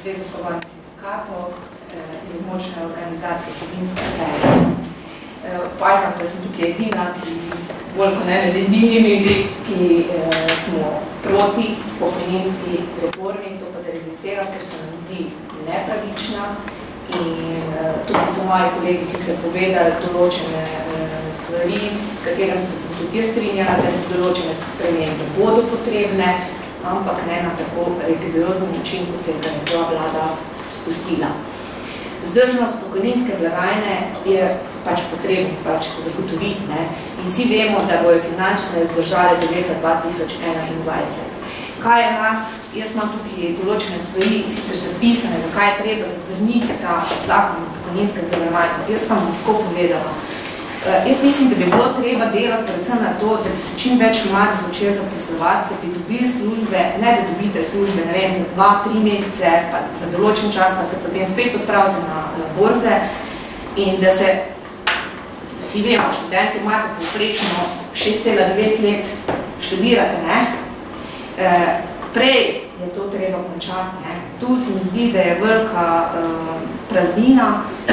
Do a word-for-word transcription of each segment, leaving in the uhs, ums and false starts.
Zveze svobodnih sindikatov iz območne organizacije Savinjske Celje. Upajam, da sem tukaj edina, ki bolj kot ne med edinimi, ki smo proti pokojninski reformi, to pa zaradi ker se nam zdi nepravična. In tukaj so moji kolegi sicer povedali določene stvari, s katerimi se tudi jaz strinjala, da določene spremembe bodo potrebne, ampak ne na tako rigorozen način, kot se je ta vlada spustila. Vzdržnost pokojninske blagajne je pač potrebno pač zagotoviti, ne? In vsi vemo, da bojo finančne zdržale do leta dva tisoč enaindvajset. Kaj je nas, jaz imam tukaj določene stvari, sicer zapisane, zakaj je treba zavrniti ta zakon o pokojninskem zavarovanju. Jaz vam tako povedala. Jaz mislim, da bi bilo treba delati predvsem na to, da bi se čim več mladih začeli zaposlovati, da bi dobili službe, ne da dobite službe, ne vem, za dva, tri mesece, pa za določen čas, pa se potem spet odpravite na borze in da se, vsi vemo, študenti imate povprečno šest cela devet let študirate, ne? Prej je to treba končati, ne? Tu se mi zdi, da je velika praznina,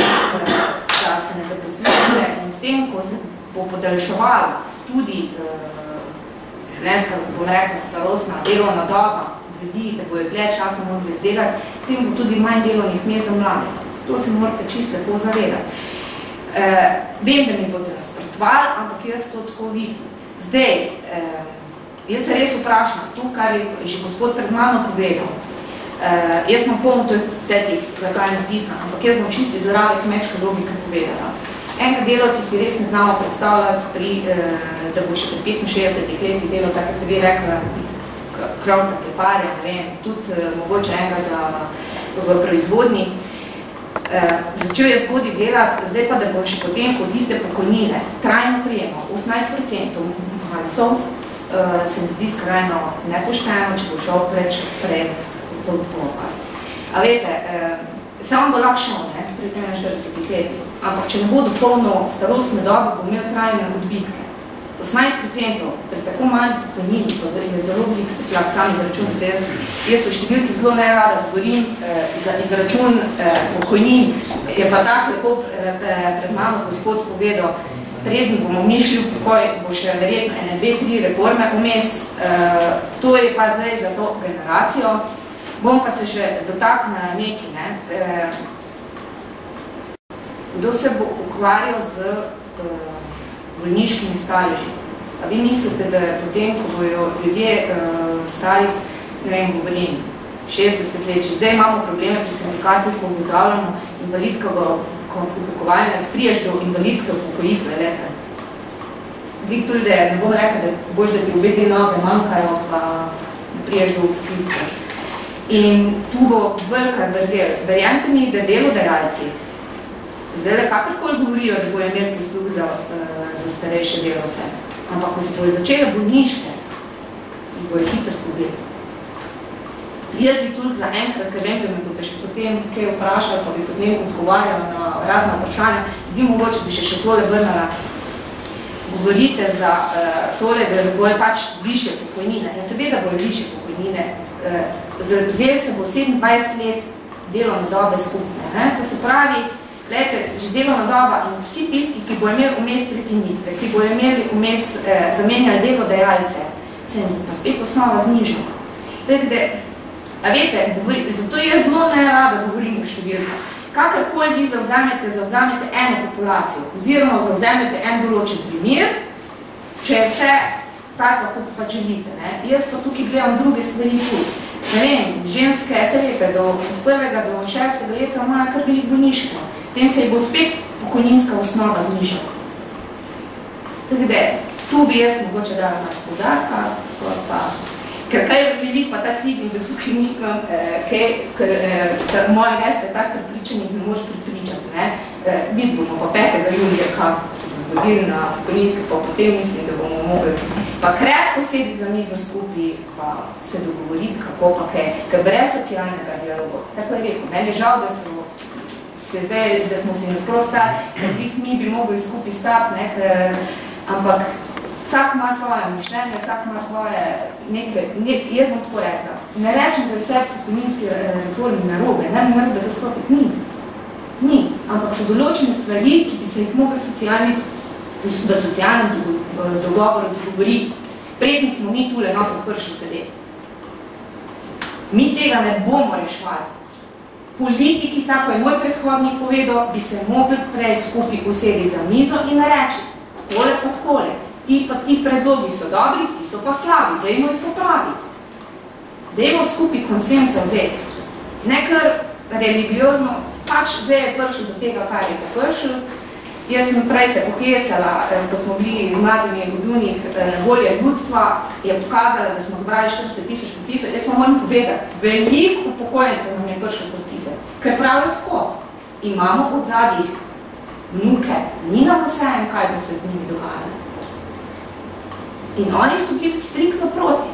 da se ne zaposluje in s tem, ko se bo podaljševala tudi življenjska, bom rekla, starostna delovna doba ljudi, da bojo dlje časa morali delati, tem bo tudi manj delovnih mest za mlade. To se morate čisto lepo zavedati. Vem, da mi boste nasprotovali, ampak jaz to tako vidim. Zdaj, jaz se res vprašam, tu, kar je že gospod pred mano povedal, Uh, jaz imam polno tetih, zakaj je napisan, ampak jaz bom čisti zaradi kmečke logike povedala. Enka delavci si res ne znamo predstavljati, pri, uh, da bo še pri petinšestdesetih letih delal, tako ste vi rekli, krovca preparja, ne vem, tudi uh, mogoče enega za, v proizvodnji. Uh, začel je zgodi delati, zdaj pa, da bo še potem kot tiste pokojnine trajno prijemal osemnajst procentov malisov, uh, se mi zdi skrajno nepošteno, če bo šel preč prej. A vete, samo bo lakšno, ne, pri enainštiridesetih letih, ampak če ne bo dopolno starostne dobe, bo imel trajne odbitke. osemnajst procentov pri tako manj pokojnini, pa je zelo veliko, se slab sami izračunite, jaz, jaz v številki zelo ne rada govorim, za izračun pokojnin je pa tako lepo pred mano gospod povedal, predno bomo mišli v pokoj, bo še verjetno ene, dve, tri reforme vmes, to je pa zdaj za to generacijo. Bom pa se še dotaknila nekaj, ne. Kdo se bo ukvarjal z bolniškimi staleži? A vi mislite, da potem, ko bojo ljudje stali, ne vem, govorim, šestdeset let, če zdaj imamo probleme pri sindikatih, ko ugotavljamo invalidskega upokovanja, priješ do invalidske upokojitve, lete. Vik tudi, da ne bom rekel, da boš, da ti obe dve noge manjkajo, pa priješ do upokojitve. In tu bo velika vrzel. Verjamete mi, da delodajalci zdaj le kakorkoli govorijo, da bojo imeli posluh za, za starejše delavce. Ampak, ko se bojo začele bolniške, bojo hitro skubili. Jaz bi tudi za enkrat, ker vem, da me boste še potem kaj vprašali, pa bi potem odgovarjala na razna vprašanja, vi mogoče bi še še tole vrnala. Govorite za tole, da bojo pač više pokojnine. Ja, seveda bojo više pokojnine. Vzeli se bo sedemindvajset let delovne dobe skupne. Ne? To se pravi, lete, že delovna doba in vsi tisti, ki bo imeli vmes prekinitve, ki bo imeli vmes eh, zamenjali delodajalce, se pa spet osnova znižala. Tako da, a vete, govori, zato jaz zelo ne rada govorim v številkah. Kakorkoli vi zavzamete, zavzamete eno populacijo, oziroma zavzamete en določen primer, če je vse tako, kot pa želite. Ne? Jaz pa tukaj gledam druge stvari tudi. Ne vem, ženske se leta do, od prvega do šestega leta imajo kar veliko bolniško. S tem se je bo spet pokojninska osnova znižala. Tako da, tu bi jaz mogoče dala malo poudarka, pa, ker kaj je veliko, pa tak vidim, da tukaj nikam, kaj, ker moje veste tak pripričanih ne moš pripričati. Ne? Vid bomo pa petega julija, kaj se bo zgodili na pokojninske, pa potem mislim, da bomo mogli pa krepko sediti za mizo skupaj, pa se dogovoriti, kako pa kaj, ker brez socialnega dialoga. Tako je rekel, meni je žal, da smo se zdaj, da smo se nasprostali, da mi bi mogli skupaj stati, ne, ker, ampak vsak ima svoje mišljenje, vsak ima svoje nekaj, ne, jaz bom tako rekla, ne rečem, da vse pokojninske reforme narobe, ne bi narobe zastopiti, ni. Ni, ampak so določene stvari, ki bi se jih mogli socialni, v socialnem dogovoru dogovoriti. Preden smo mi tule noto prišli sedeti. Mi tega ne bomo rešvali. Politiki, tako je moj predhodnik povedal, bi se mogli prej skupaj usediti za mizo in reči, takole pa takole, ti pa ti predlogi so dobri, ti so pa slabi, dajmo jih popraviti. Dajmo skupaj konsensa vzeti. Ne kar religiozno, pač zdaj je prišlo do tega, kar je pa prišlo. Jaz sem prej se pohecala, ko smo bili z mladimi odzunjih volje ljudstva, je pokazala, da smo zbrali štirideset tisoč podpisov. Jaz vam moram povedati, veliko upokojencev nam je prišlo podpisati, ker pravijo tako. Imamo od zadnjih vnuke, ni nam vseeno, kaj bo se z njimi dogajalo. In oni so bili striktno proti.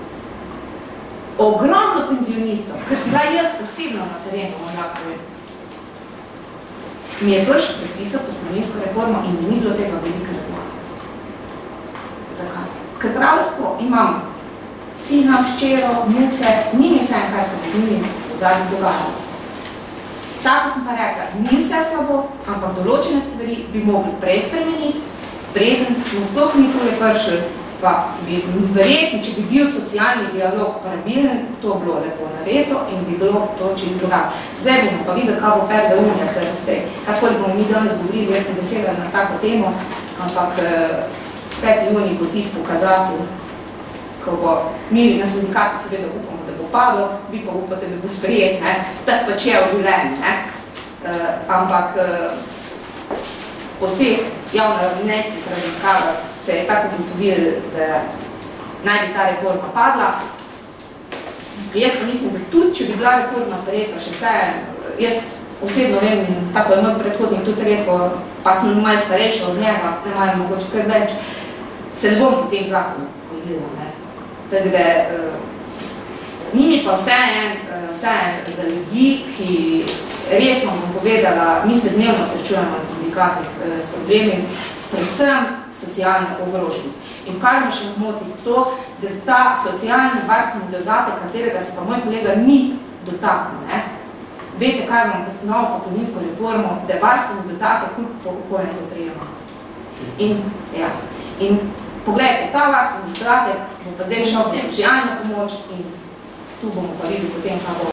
Ogromno penzionistov, ker sem bila jaz osebno na terenu, morda povem, mi je prišel predpisati pokojninsko reformo in mi ni bilo tega velike razlaga. Zakaj? Ker prav tako imam sina, ščero, vnuke, ni mi vse, kar se z njimi v zadnjih dogajalo. Tako sem pa rekla, ni vse slabo, ampak določene stvari bi mogli prej spremeniti, preden smo sploh mi tole prišli, pa bi verjetno, če bi bil socialni dialog pravilen, to bilo lepo nareto in bi bilo to čim drugače. Zdaj bomo pa videli, kaj bo peta unija, ker vse, kakoli bomo mi danes govorili, jaz sem vesela na tako temo, ampak peti junij bo tisti pokazatelj, ko bo mi na sindikatu seveda upamo, da bo padlo, vi pa upate, da bo sprejet, ne, tako pač je v življenju, ne, ampak po vseh javno-mnenjskih raziskavah se je tako ugotovilo, da naj bi ta reforma padla. Jaz pa mislim, da tudi, če bi bila reforma sprejeta, še vse, jaz osebno vem, tako je moj predhodnik tudi rekel, pa sem malo starejša od njega, ne malo mogoče kar več, se ne bom po tem zakonu pojela, ne. Tako da, ni mi pa vseeno za ljudi, ki resno bom povedala, mi se dnevno srečujemo na sindikatih s problemi, predvsem socialno ogroženi. In kar me še moti to, da ta socialni varstveni dodatek, katerega se pa moj kolega ni dotaknil, ne? Vete, kaj imamo pa se novo pokojninsko reformo, da je varstveni dodatek koliko upokojencev prejema. In, ja, in pogledajte, ta varstveni dodatek bo pa zdaj šel v socialno pomoč in tu bomo pa videli potem, kaj bo.